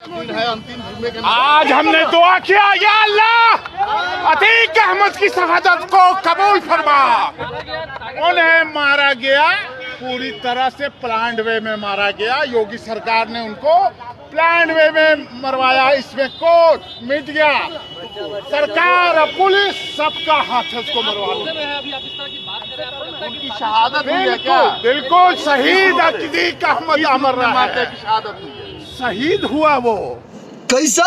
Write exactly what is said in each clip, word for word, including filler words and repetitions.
आज हमने दुआ किया, या अल्लाह अतीक अहमद की शहादत को कबूल फरमा। उन्हें मारा गया पूरी तरह से प्लान्ड वे में मारा गया। योगी सरकार ने उनको प्लान्ड वे में मरवाया। इसमें कोर्ट, मीडिया, सरकार और पुलिस सबका हाथ है उसको मरवाने। उनकी शहादत हुई है क्या? बिल्कुल शहीद अतीक अहमद अमर रहा है। शहीद हुआ वो कैसा?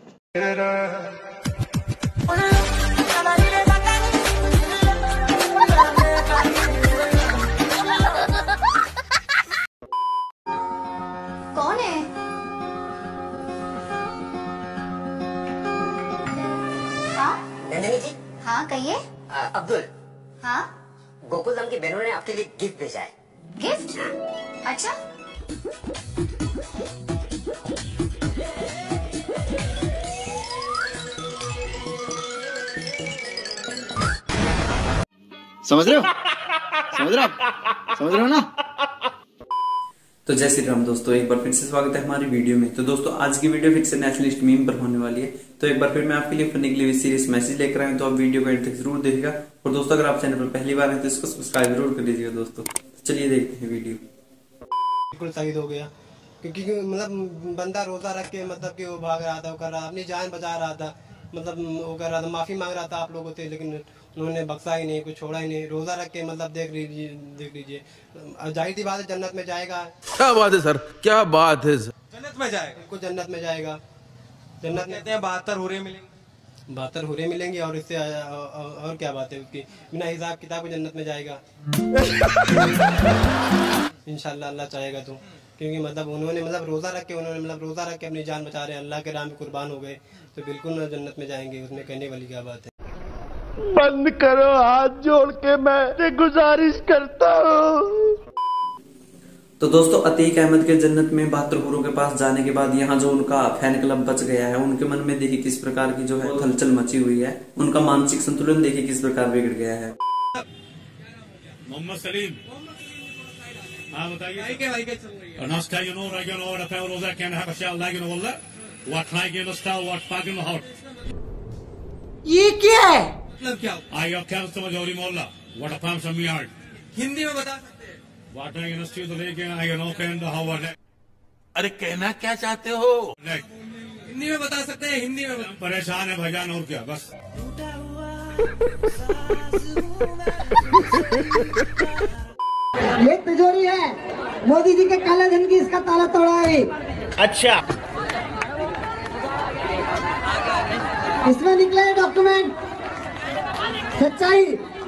कौन है? हाँ नंदिनी जी। हाँ कहिए। अब्दुल। हाँ गोकुल धाम की बहनों ने आपके लिए गिफ्ट भेजा है। गिफ्ट? अच्छा। समझ रहे हो? समझ रहे हो? समझ रहे हो ना? तो जय श्री राम दोस्तों, एक बार फिर से स्वागत है हमारी वीडियो में। तो दोस्तों आज की वीडियो फिर से नेशनलिस्ट मीम पर होने वाली है। तो एक बार फिर मैं आपके लिए फनी के लिए सीरीज मैसेज लेकर आया हूं, तो आप वीडियो को एंड तक जरूर देखिएगा। और दोस्तों अगर आप चैनल पर पहली बार हैं तो इसको सब्सक्राइब जरूर कर लीजिएगा दोस्तों। चलिए देखते हैं वीडियो। बिल्कुल शहीद हो गया क्योंकि मतलब बंदा रोजा रख के मतलब कि वो भाग रहा था, वो कर रहा, अपनी जान बचा रहा था, मतलब वो कर रहा था, माफी मांग रहा था आप लोगों से, लेकिन उन्होंने बख्शा ही नहीं, कुछ छोड़ा ही नहीं। रोजा रख के मतलब देख लीजिए देख लीजिए जाहिर सी बात है जन्नत में जाएगा। क्या बात है सर, क्या बात है सर। जन्नत में जाएगा, बिल्कुल जन्नत में जाएगा। जन्नत में कहते हैं बहत्तर हुरे मिलेंगे, बहत्तर हुरे मिलेंगे और इससे और क्या बात है उसकी, बिना हिसाब किताब को जन्नत में जाएगा इंशाल्लाह अल्लाह चाहेगा तो। क्योंकि मतलब उन्होंने मतलब रोजा रख के उन्होंने मतलब रोजा रख के अपनी जान बचा रहे हैं, अल्लाह के राह में कुर्बान हो गए, तो बिल्कुल जन्नत में जाएंगे। उसमें कहने वाली क्या बात है। बंद करो, हाथ जोड़ के मैं गुजारिश करता हूँ। तो दोस्तों अतीक अहमद के जन्नत में बहत्तर हुरों के पास जाने के बाद यहाँ जो उनका फैन क्लब बच गया है, उनके मन में देखिए किस प्रकार की जो है हलचल मची हुई है। उनका मानसिक संतुलन देखिए किस प्रकार बिगड़ गया है। मोहम्मद सलीम, हाँ बताइए। ये क्या है? मतलब क्या? आइए क्या समझौरी मोहल्ला what a farm some yard Hindi में बता सकते हैं। व्हाट आई यूनिवर्सिटी तो लेके I know can the how what. अरे कहना क्या चाहते हो? हिंदी में बता सकते हैं, हिंदी में। परेशान है भाईजान और क्या, बस। ये तिजोरी है, मोदी जी के काले धन की इसका ताला तोड़ा है। अच्छा, इसमें निकले हैं डॉक्यूमेंट, सच्चाई।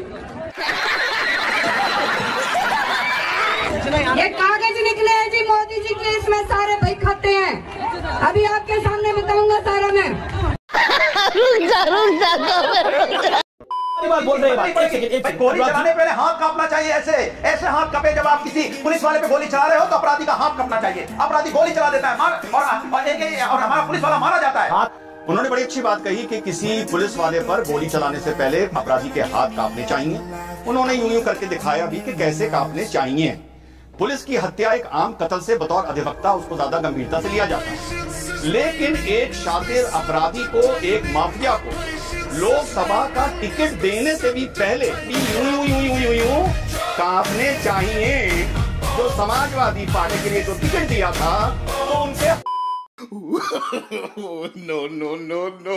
ये कागज निकले हैं जी मोदी जी के, इसमें सारे भाई खाते हैं। अभी आपके सामने बताऊंगा सारा मैं। बोल रहे हैं गोली चलाने पहले हाथ कांपना चाहिए, ऐसे ऐसे हाथ कपे। जब आप किसी पुलिस वाले पे गोली चला रहे हो तो अपराधी का हाथ कांपना चाहिए। अपराधी गोली चला देता है मार, और, और, एक, और हमारा पुलिस वाला मारा जाता है। उन्होंने बड़ी अच्छी बात कही कि किसी पुलिस वाले पर गोली चलाने से पहले अपराधी के हाथ कांपने चाहिए। उन्होंने यूं यूं करके दिखाया भी कि कैसे कांपने चाहिए। पुलिस की हत्या एक आम कत्ल से बतौर अधिवक्ता उसको ज्यादा गंभीरता से लिया जाता है, लेकिन एक शातिर अपराधी को, एक माफिया को लोकसभा का टिकट देने से भी पहले यूं यूं यूं यूं यूं यूं कांपने चाहिए। जो समाजवादी पार्टी के लिए जो टिकट दिया था तो उनके नो नो नो नो।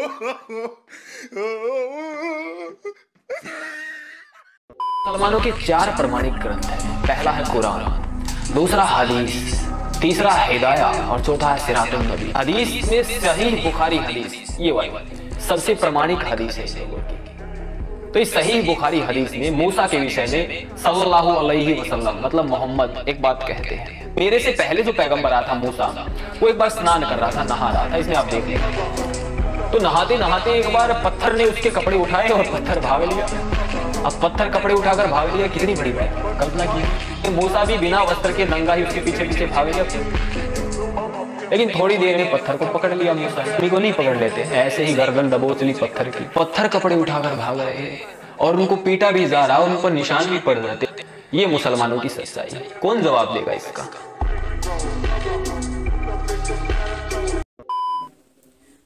मुसलमानों के चार प्रमाणिक ग्रंथ हैं। पहला है कुरान, दूसरा हदीस, तीसरा हिदाया और चौथा है सिरातुन नबी। हदीस में सही बुखारी हदीस, ये वाली सबसे प्रमाणिक हदीस है लोगों की। तो इस सही बुखारी हदीस में मूसा के विषय में सल्लल्लाहु अलैहि वसल्लम मतलब मोहम्मद एक बात कहते हैं, मेरे से पहले जो पैगंबर आया था मूसा, वो एक बार स्नान कर रहा था, नहा रहा था। इसमें आप देख लें तो नहाते नहाते एक बार पत्थर ने उसके कपड़े उठाए और पत्थर भाग लिया। अब पत्थर कपड़े उठाकर भाग लिया, कितनी बड़ी बात, कल्पना की। मूसा भी बिना वस्त्र के नंगा ही उसके पीछे पीछे भाग लिया। लेकिन थोड़ी देर में पत्थर को पकड़ लिया मूसा। अपनी को नहीं पकड़ लेते, ऐसे ही गर्दन दबोच ली पत्थर की। पत्थर कपड़े उठाकर भाग रहे और उनको पीटा भी जा रहा और उन पर निशान भी पड़ जाते। ये मुसलमानों की सच्चाई है। कौन जवाब देगा इसका?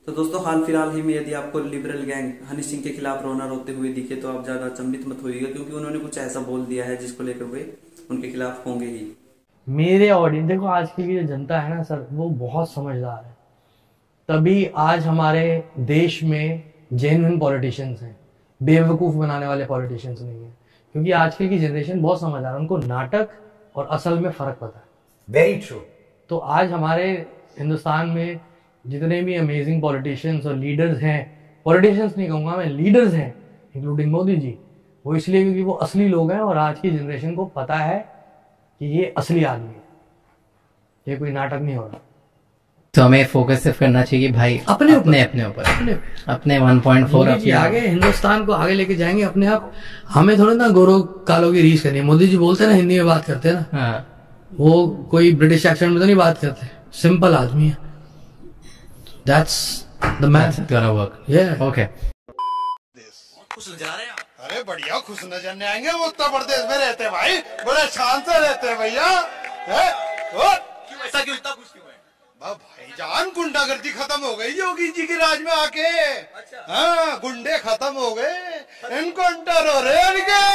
तो दोस्तों हाल फिलहाल ही में यदि आपको लिबरल गैंग हनी सिंह के खिलाफ रोना रोते हुए दिखे तो आप ज्यादा अचंभित मत होइएगा, क्योंकि उन्होंने कुछ ऐसा बोल दिया है जिसको लेकर वे उनके खिलाफ होंगे ही। मेरे ऑडियंस देखो, आज की जो जनता है ना सर, वो बहुत समझदार है, तभी आज हमारे देश में जेन्युइन पॉलिटिशियंस हैं, बेवकूफ बनाने वाले पॉलिटिशियंस नहीं है। क्योंकि आजकल की जनरेशन बहुत समझदार है, उनको नाटक और असल में फर्क पता है। Very true. तो आज हमारे हिंदुस्तान में जितने भी अमेजिंग पॉलिटिशियंस और लीडर्स हैं, पॉलिटिशियंस नहीं कहूंगा मैं, लीडर्स हैं इंक्लूडिंग मोदी जी, वो इसलिए क्योंकि वो असली लोग हैं और आज की जनरेशन को पता है कि ये असली आदमी है, ये कोई नाटक नहीं हो रहा। तो हमें फोकस सिर्फ करना चाहिए भाई अपने अपने अपने ऊपर अपने अपने one point four Modi ji आगे हिंदुस्तान को आगे लेके जाएंगे अपने आप। हमें थोड़ा ना गोरो कालो की रीस करनी है। मोदी जी बोलते हैं ना, हिंदी में बात करते हैं ना, हाँ। वो कोई ब्रिटिश एक्सेंट में तो नहीं बात करते, सिंपल आदमी है। That's the man gonna work. या ओके। खुश नजर आ रहे हैं। अरे बढ़िया खुश नजर नहीं आएंगे, वो उत्तर प्रदेश में रहते हैं भाई, बड़े शान से रहते हैं भैया। क्यों ऐसा, क्यों इतना खुश क्यों है? भाईजान गुंडागर्दी खत्म हो गई योगी जी के राज में आके। अच्छा। हाँ, गुंडे खत्म हो गए, इनकाउंटर हो रहे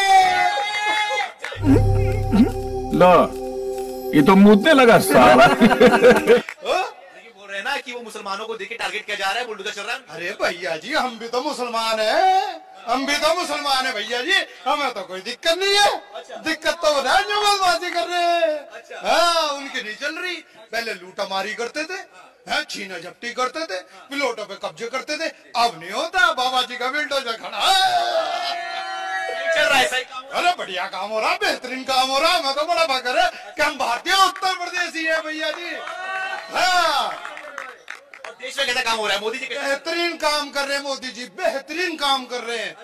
लो, ये तो मुद्दे लगा साला। बोल रहे ना कि वो मुसलमानों को देख के टारगेट किया जा रहा है, बुलडोजर चल रहा है। अरे भैया जी, हम भी तो मुसलमान हैं, हम भी तो मुसलमान है भैया जी, हमें तो कोई दिक्कत नहीं है। अच्छा। दिक्कत तो वो जुगलबाजी कर रहे हैं। अच्छा। हाँ, उनकी नहीं चल रही। पहले लूटा मारी करते थे, हाँ, छीना झपटी करते थे, पिलोटों पे कब्जे करते थे, अब नहीं होता। बाबा जी का बिल्डोजर खड़ा चल रहा है। अरे बढ़िया काम हो रहा, बेहतरीन काम हो रहा। मैं तो बड़ा फकर है कि हम भारतीय उत्तर प्रदेशी है भैया जी। हाँ, देश में कैसा काम हो रहा है? मोदी जी बेहतरीन काम कर रहे हैं, मोदी जी बेहतरीन काम कर रहे हैं।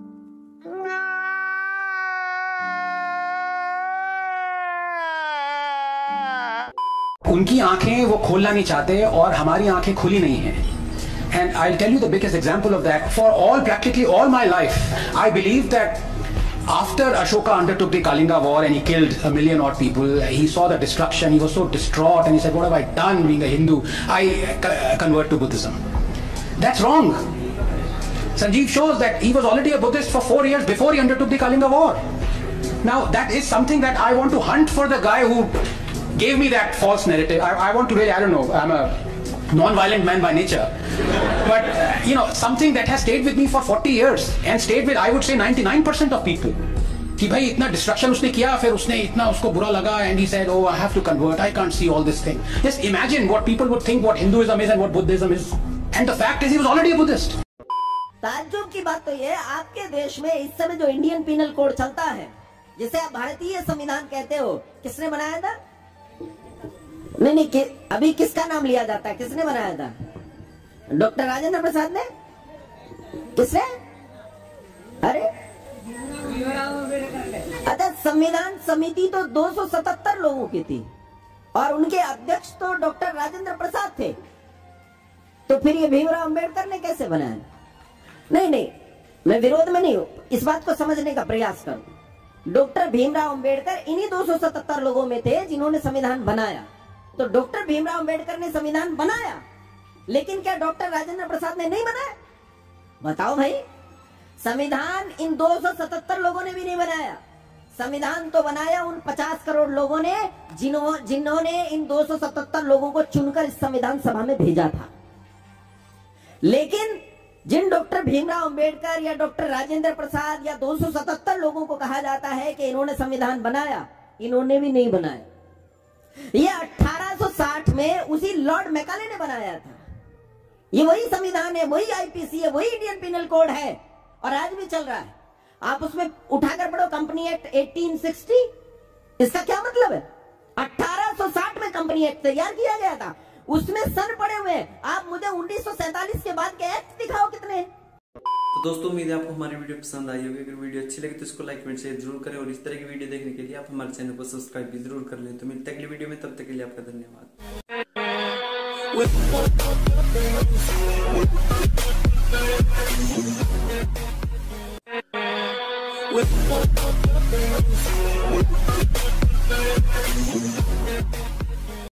उनकी आंखें वो खोलना नहीं चाहते और हमारी आंखें खुली नहीं हैं। And I'll tell you the biggest example of that. For all, practically all my life, I believe that after Ashoka undertook the Kalinga war and he killed a million odd people, he saw the destruction, he was so distraught and he said, what have I done being a Hindu? I convert to Buddhism. That's wrong. Sanjeev shows that he was already a Buddhist for four years before he undertook the Kalinga war. Now that is something that I want to hunt for the guy who gave me that false narrative. I, I want to really, I don't know, I'm a non-violent man by nature. But, uh, you know, something that has stayed with me for forty years and stayed with, I would say, ninety-nine percent of people. कि भाई इतना destruction उसने किया, फिर उसने इतना उसको बुरा लगा and he said, oh, I have to convert, I can't see all this thing. Just imagine what people would think what Hinduism is and what Buddhism is. And the fact is he was already a Buddhist. ताज्जुब की बात तो ये, आपके देश में इस समय जो इंडियन पिनल कोड चलता है, जिसे आप भारतीय संविधान कहते हो, किसने बनाया था? नहीं नहीं कि, अभी किसका नाम लिया जाता है, किसने बनाया था? डॉक्टर राजेंद्र प्रसाद ने? किसने? अरे अच्छा, संविधान समिति तो दो सौ सतहत्तर लोगों की थी और उनके अध्यक्ष तो डॉक्टर राजेंद्र प्रसाद थे। तो फिर ये भीमराव अंबेडकर ने कैसे बनाया? नहीं नहीं, मैं विरोध में नहीं हूं, इस बात को समझने का प्रयास करूं। डॉक्टर भीमराव अंबेडकर इन्हीं दो सौ सतहत्तर लोगों में थे जिन्होंने संविधान बनाया। तो डॉक्टर भीमराव अंबेडकर ने संविधान बनाया, लेकिन क्या डॉक्टर राजेंद्र प्रसाद ने नहीं बनाया? बताओ भाई, संविधान इन दो सौ सतहत्तर लोगों ने भी नहीं बनाया। संविधान तो बनाया उन पचास करोड़ लोगों ने जिन्हों जिन्होंने इन दो सौ सतहत्तर लोगों को चुनकर इस संविधान सभा में भेजा था। लेकिन जिन डॉक्टर भीमराव अंबेडकर या डॉक्टर राजेंद्र प्रसाद या दो सौ सतहत्तर लोगों को कहा जाता है कि इन्होंने संविधान बनाया, इन्होंने भी नहीं बनाया। ये अठारह सौ साठ में उसी लॉर्ड मैकाले ने बनाया था। ये वही संविधान है, वही आईपीसी है, वही इंडियन पिनल कोड है और आज भी चल रहा है। आप उसमें उठाकर पढ़ो कंपनी एक्ट अठारह सौ साठ, इसका क्या मतलब है? अठारह सौ साठ में कंपनी एक्ट तैयार किया गया था, उसमें सन पड़े हुए हैं। आप मुझे उन्नीस सौ सैंतालीस के बाद के एक्ट दिखाओ कितने। तो दोस्तों उम्मीद है आपको हमारी वीडियो पसंद आई होगी। अगर वीडियो अच्छी लगे तो इसको लाइक कमेंट शेयर जरूर करें और इस तरह की वीडियो देखने के लिए आप हमारे चैनल को सब्सक्राइब भी जरूर कर लें। तो मिलते हैं अगली वीडियो में, तब तक के लिए आपका धन्यवाद।